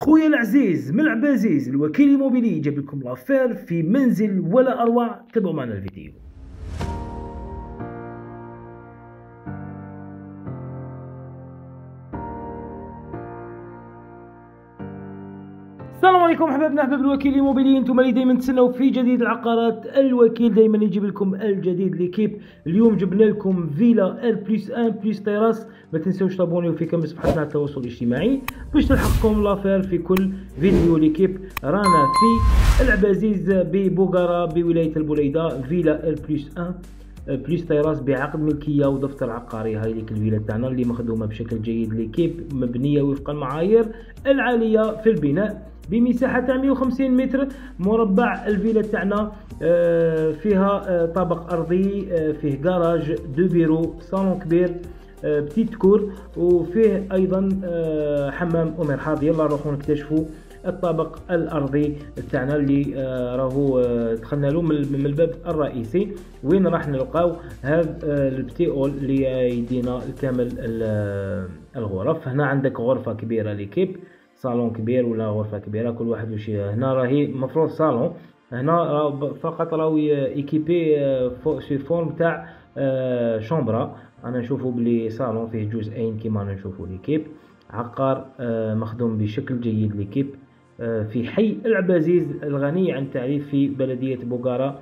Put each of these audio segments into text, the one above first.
خويا العزيز من العبازيز الوكيل الموبيلي جاب لكم لافير في منزل ولا اروع. تابعوا معنا الفيديو. السلام عليكم احبابنا احباب الوكيل الموبيلي، انتم اللي دائما تسناو في جديد العقارات. الوكيل دائما يجيب لكم الجديد ليكيب. اليوم جبنا لكم فيلا ال+1 بلس تيراس. ما تنساوش تابونيو في كامل صفحتنا على التواصل الاجتماعي باش تلحقكم لافير في كل فيديو ليكيب. رانا في العبازيز ببوغارة بولاية البوليدة، فيلا ال+1 بلس تيراس بعقد ملكيه ودفتر عقاري. هاي ليك الفيلا تاعنا اللي مخدومه بشكل جيد ليكيب، مبنيه وفق المعايير العاليه في البناء بمساحه تاع 150 متر مربع. الفيلا تاعنا فيها طابق ارضي، فيه كراج، دو بيرو، صالون كبير، بتيت كور، وفيه ايضا حمام ومرحاض. يلا نروحوا نكتشفوا الطابق الارضي تاعنا اللي راهو دخلنا له من الباب الرئيسي. وين راح نلقاو هذا البتي اول اللي يدينا كامل الغرف. هنا عندك غرفه كبيره ليكيب، صالون كبير ولا غرفه كبيره كل واحد وش. هنا راهي مفروض صالون، هنا فقط راهو ايكيبي سي فورم تاع شومبرا. انا نشوفوا بلي صالون فيه جزئين كيما نشوفوا ليكيب. عقار مخدوم بشكل جيد ليكيب في حي العبازيز الغني عن التعريف في بلدية بوغارة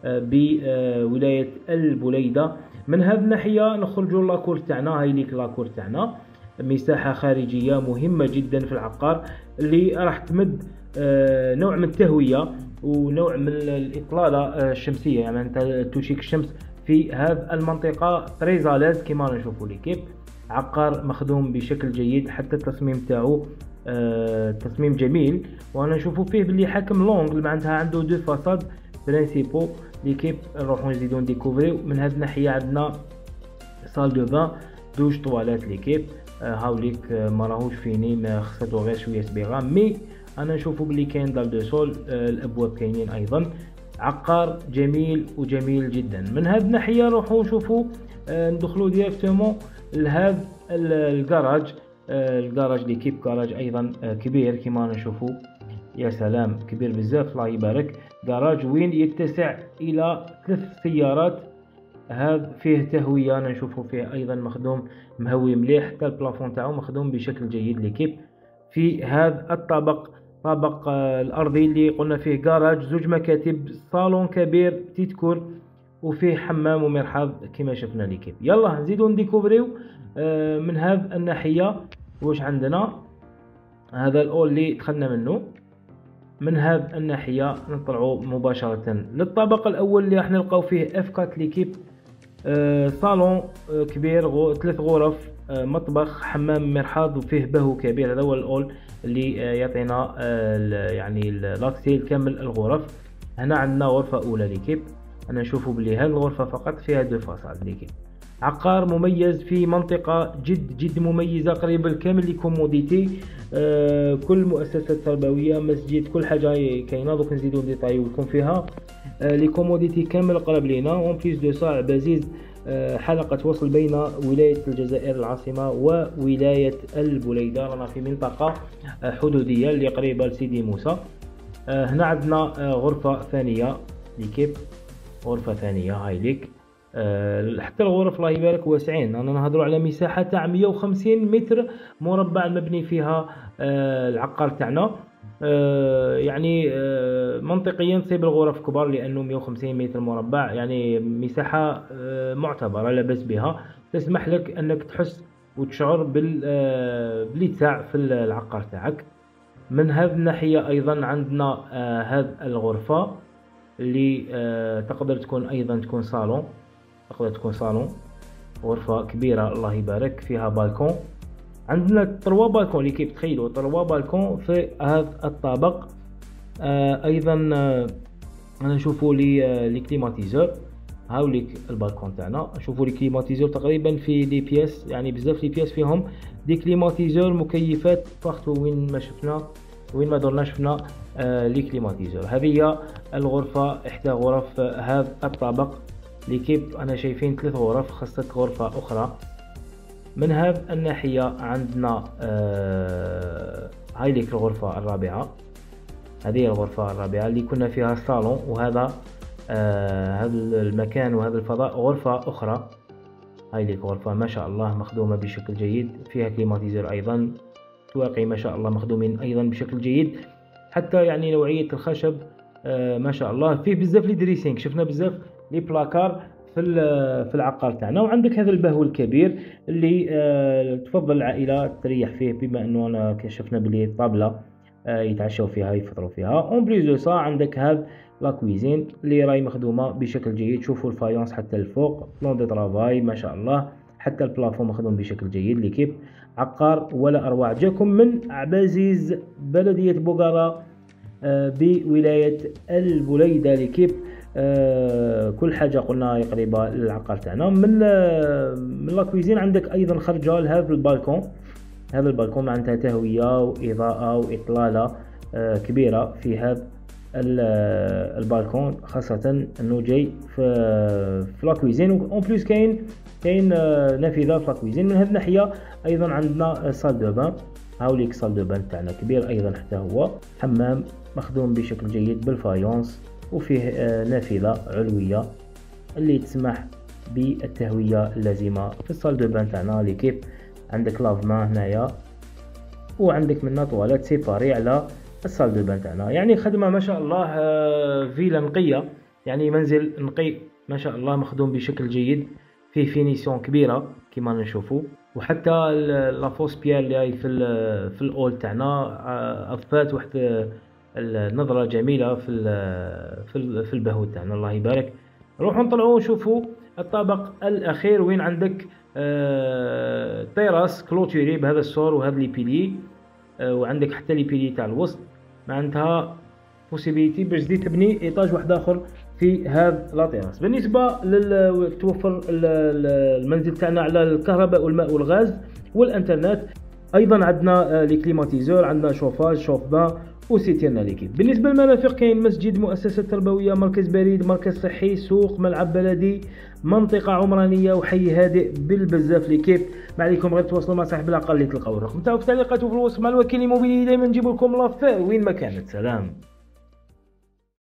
بولاية البوليدة. من هذه الناحية نخرجوا لاكور تاعنا. هاي ليك لاكور تاعنا، مساحة خارجية مهمة جدا في العقار اللي راح تمد نوع من التهوية ونوع من الإطلالة الشمسية. يعني أنت تشيك الشمس في هذه المنطقة تريزاليز كما نشوفوا ليكيب. عقار مخدوم بشكل جيد، حتى التصميم تاعو تصميم جميل. وانا نشوفوا فيه باللي حاكم لونغ معناتها عنده دو فاساد برينسيبو ليكيب. نروحوا نزيدو نديكوفريو. من هذه الناحيه عندنا صال دو بان، دوش طوالات ليكيب. هاوليك ما راهوش فيني، ما خصاتو غير شويه صبيغه، مي انا نشوفوا باللي كاين دال دو سول، الابواب كاينين ايضا. عقار جميل وجميل جدا. من هذه الناحيه نروحوا نشوفوا ندخلوا ديريكتومون لهذا الكراج. الكراج ليكيب كراج ايضا كبير كما نشوفوا. يا سلام، كبير بزاف الله يبارك. كراج وين يتسع الى 3 سيارات. هذا فيه تهويه، نشوفوا فيه ايضا مخدوم مهوي مليح، حتى البلافون تاعو مخدوم بشكل جيد ليكيب. في هذا الطابق طابق الارضي اللي قلنا فيه كراج، زوج مكاتب، صالون كبير، بتيت كور، وفيه حمام ومرحاض كما شفنا ليكيب. يلا نزيدو نديكوفريو من هذه الناحيه واش عندنا. هذا الاول اللي دخلنا منه. من هذه الناحيه نطلعوا مباشره للطابق الاول اللي راح نلقاو فيه اف 4 ليكيب. صالون كبير، 3 غرف، مطبخ، حمام، مرحاض، وفيه بهو كبير. هذا هو الاول اللي يعطينا يعني لاكسي كامل الغرف. هنا عندنا غرفه اولى ليكيب. انا نشوفوا بلي هذه الغرفه فقط فيها دو فاصاد ليكيب. عقار مميز في منطقة جد مميزة، قريبة الكامل لكوموديتي. كل مؤسسات تربوية، مسجد، كل حاجة كاينة. دوك نزيدو نديطايو لكم فيها. لكوموديتي كامل قرب لينا. اون بليس دو سا عبازيز حلقة وصل بين ولاية الجزائر العاصمة وولاية البوليدة. رانا في منطقة حدودية اللي قريبة لسيدي موسى. هنا عندنا غرفة ثانية ليكيب، غرفة ثانية هاي ليك. حتى الغرف الله يبارك واسعين. انا نهضروا على مساحه تاع 150 متر مربع المبني فيها العقار تاعنا. يعني منطقيا تصيب الغرف كبار لانه 150 متر مربع، يعني مساحه معتبره لا باس بها، تسمح لك انك تحس وتشعر بالاتساع في العقار تاعك. من هذه الناحيه ايضا عندنا هذه الغرفه اللي تقدر تكون ايضا تكون صالون، تقدر تكون صالون. غرفة كبيرة الله يبارك، فيها بالكون. عندنا 3 بالكون ليكيب، تخيلوا 3 بالكون في هذا الطابق. ايضا انا نشوفوا لي كليماتيزور. هاوليك البالكون تاعنا. نشوفوا لي كليماتيزور تقريبا في لي بياس، يعني بزاف لي بياس فيهم دي كليماتيزور، مكيفات بارتو وين ما شفنا، وين ما درنا شفنا لي كليماتيزور. هذه هي الغرفة، احدى غرف هذا الطابق ليكيب. انا شايفين 3 غرف، خاصة غرفة اخرى. من هذه الناحية عندنا هاي ليك الغرفة الرابعة، هذه الغرفة الرابعة اللي كنا فيها الصالون، وهذا هذا المكان وهذا الفضاء غرفة أخرى. هاي ليك غرفة ما شاء الله مخدومة بشكل جيد، فيها كليماتيزر أيضا، تواقي ما شاء الله مخدومين أيضا بشكل جيد، حتى يعني نوعية الخشب ما شاء الله. فيه بزاف لي دريسينغ، شفنا بزاف لي بلاكار في العقار تاعنا. وعندك هذا البهو الكبير اللي تفضل العائلة تريح فيه، بما انه انا شفنا بلي طابلة يتعشوا فيها يفطروا فيها. اون بليس دو سا عندك هذا لا كويزين اللي راهي مخدومة بشكل جيد، شوفوا الفايونس حتى الفوق، بلون دو طرافاي ما شاء الله، حتى البلافون مخدوم بشكل جيد. ليكيب عقار ولا اروع، جاكم من عبازيز بلدية بوغارا بولاية البليدة. ليكيب كل حاجة قلنا قريبة للعقار تاعنا. من لا كويزين عندك ايضا خرجة لهذا البالكون، هذا البالكون معناتها تهوية واضاءة واطلالة كبيرة في هذا البالكون، خاصة انه جاي في لا كويزين. اون بليس كاين نافذة في لا كويزين. من هذه الناحية ايضا عندنا صال دو بان، هاوليك صال دو بان تاعنا كبير ايضا، حتى هو حمام مخدوم بشكل جيد بالفايونس، وفيه نافذة علوية اللي تسمح بالتهوية اللازمة في الصال دو بان تاعنا. ليكيب عندك لافما هنايا، وعندك منا طوالات سيباري على الصال دو بان تاعنا. يعني خدمة ما شاء الله، فيلا نقية، يعني منزل نقي ما شاء الله مخدوم بشكل جيد، فيه فينيسيون كبيرة كما نشوفوا. وحتى لافوس بيير اللي هي في الاول تاعنا اضفات واحد النظرة جميلة في البهو تاعنا، الله يبارك. نروحوا نطلعوا ونشوفوا الطابق الاخير، وين عندك تيراس كلوتوري بهذا السور وهذا لي بيلي، وعندك حتى لي بيلي تاع الوسط، معناتها بوسيبيليتي باش تزيد تبني ايطاج واحد اخر في هذا لا تيراس. بالنسبه توفر المنزل تاعنا على الكهرباء والماء والغاز والانترنت. ايضا عندنا لي كليماتيزور، عندنا شوفاج، شوف بان، وسيتيرنا ليكيب. بالنسبه للمرافق كاين مسجد، مؤسسه تربويه، مركز بريد، مركز صحي، سوق، ملعب بلدي، منطقه عمرانيه، وحي هادئ بالبزاف. ليكيب ما عليكم غير تواصلوا مع صاحب العقار اللي تلقاو الرقم تاعو في التعليقات وفي الوصف. مع الوكيل الإيموبيلي دائما نجيب لكم لافير وين ما كانت. سلام.